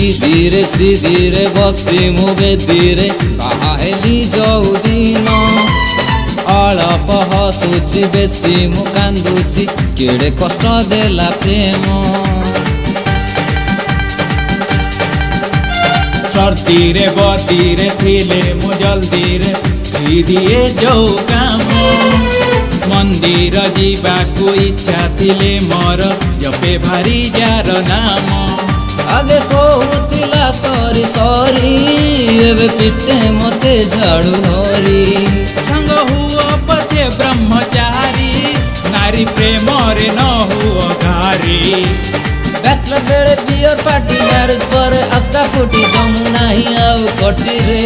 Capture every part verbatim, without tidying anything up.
धीरे सीधीरे बसी मु बेदीरे बाहाली जाऊ दिन अल्प हसुची बेसी मु कांदुची केड़े कष्ट देला प्रेम सर्दीरे बदीरे थिले मु जल्दीरे दिए जो काम मंदिर जीवाकू इच्छा थिले मोर जपे भारी जार नाम आगे कहूला सरी सरी एबे पिटे मते झाड़ू नरी संग हुओ पथे ब्रह्मचारी नारी प्रेम रे न हुओ घारी बैचलर बेले बियर पार्टी मैरिज पर आस्था फुटी जमू नहीं आउ कटी रे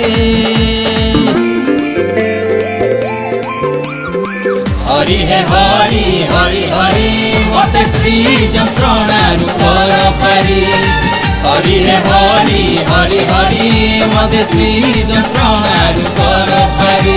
हरि हे हरि हरि हरि मते प्री जंत्रणा रूपर पारी हरि हे हरि हरि हरि मते प्री जंत्रणा रूपर पारी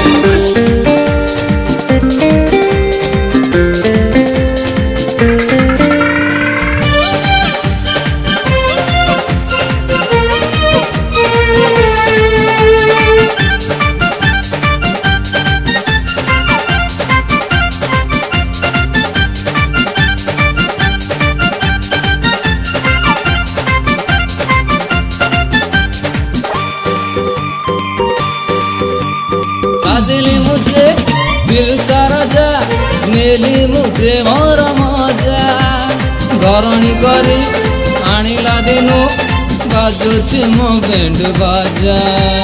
साजिली मुझे दिल का राजा नेली मु प्रेमर मजा घरणी करी आनिला दिनु बाजुछि मो बैंड बाजा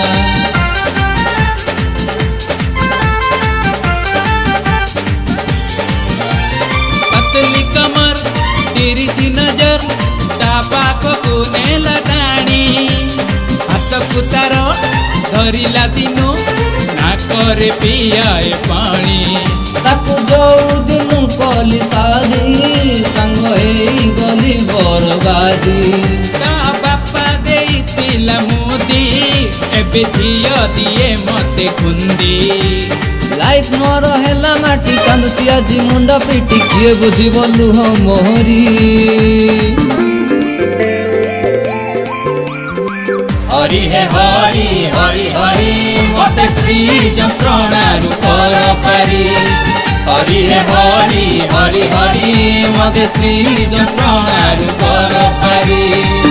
पतली कमर तिरछी नजर ता पाखकू नेला टाणी हाथ कुतार धरिला दिनु करे पियाए पानी ताकू जाऊ दिन कली शादी संग हेई गली बरबादी ता बापा देई तिला मुदी एबे धियो दिए मते खुंदी लाइफ मोर हेला माटी कांदुची आजी मुंडा पिटी किए बुझी बोलू हो मोहरी हरि हे हरि हरि हरि मते प्री जंत्रणा रूपर पारी हरि हे हरि हरि हरि मते प्री जंत्रणा रूपर पारी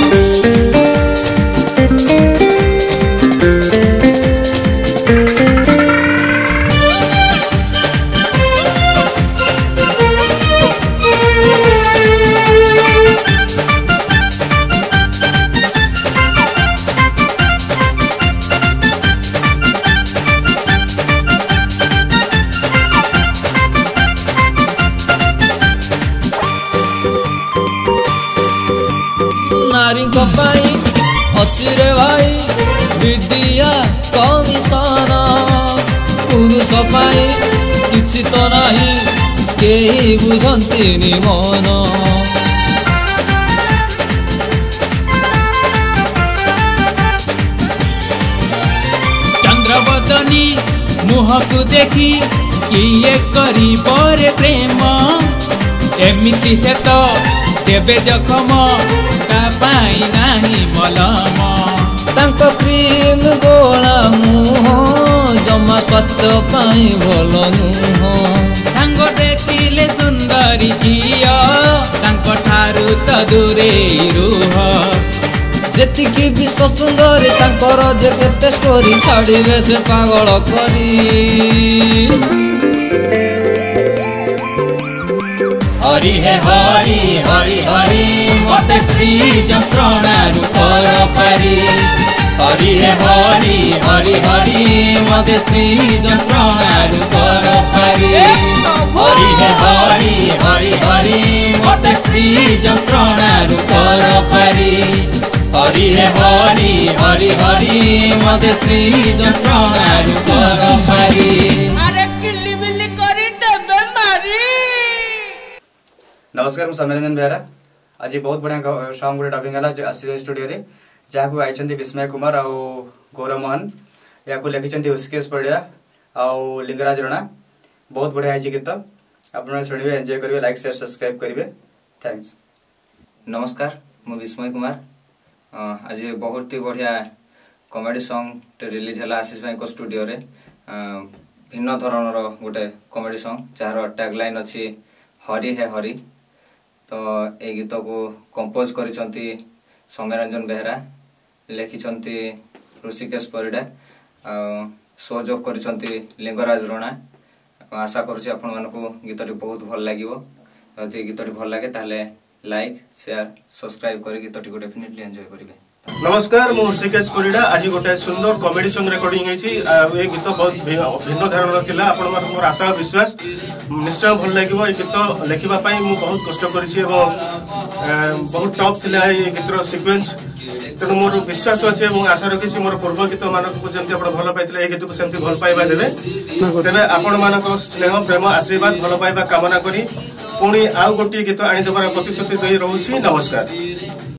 नारी को पाई अच्छी रे भाई विद्या कमिशन पुरुष पाई किछि तो नहीं केही बुझंती मन चंद्रवदनी मुह को देखी किए करी पर प्रेम एमिति से तो देवे जखम ता पाई नाही मलम तांको क्रीम गोला मुह जमा स्वास्थ्य पाई भल नुह तांग देखिले सुंदरी झियो तांको ठारू तो दूरे रुह जेतिकी विश्व सुंदरी तांकर जे केते स्टोरी छाड़िबे से पागल करी हरि हे हरि हरि हरि मते प्री जंत्रणा रूपर पारी हरि हे हरि हरि हरि मते प्री जंत्रणा रूपर पारी हरि हे हरि हरि हरि मते प्री जंत्रणा रूपर पारी हरि हे हरि हरि हरि मते प्री जंत्रणा रूपर पारी नमस्कार मु सौम्यरंजन बेहरा आज बहुत बढ़िया सॉन्ग गुटे डबिंग है आसी स्टूडियो रे जहाँ आई विस्मय कुमार आ गौरव मोहन या लिखिं हृषिकेश पड़िया आउ लिंगराज रणा बहुत बढ़िया है गीत आप शुणवे एंजॉय करेंगे लाइक शेयर सब्सक्राइब करेंगे थैंक्स। नमस्कार मु विस्मय कुमार आज बहुत ही बढ़िया कॉमेडी सॉन्ग रिलीज है आशीष भाई को स्टूडियो रे भिन्न धरणर गोटे कॉमेडी सॉन्ग जार टैगलाइन अच्छी हरि है हरि। तो ए गीत को कंपोज करिसंती सौम्यरंजन बेहरा, लिखिसंती ऋषिकेश परिडा, सहयोग करिसंती लिंगराज रणा। आशा करुछि आपण मानको गीतटी बहुत भल लागिवो। यदि गीतटी भल लागे ताले लाइक शेयर सब्सक्राइब करी गीतटी को डेफिनेटली एंजॉय करिवे। नमस्कार, मु ऋषिकेश परिडा। आज गोटे सुंदर कॉमेडी सॉन्ग रिकॉर्डिंग है। ये गीत बहुत भिन्न धरण थिला। आपण मोर आशा विश्वास निश्चय भल लागिवो। ये गीत लिखिबा पई मु बहुत कष्ट करिछि एवं बहुत टफ थिला ये गीतर सीक्वेंस। तेणु मोर विश्वास अच्छे और आशा रखी मोर पूर्व गीत मानक जमी आप भल पाई गीत को सेमती भल पाइबा देवे। तेरे आपण मान स्नेह प्रेम आशीर्वाद भल पाइबा कामना करी पुणी आउ गोटे गीत आनीदेवार प्रतिश्रुति दे रही। नमस्कार।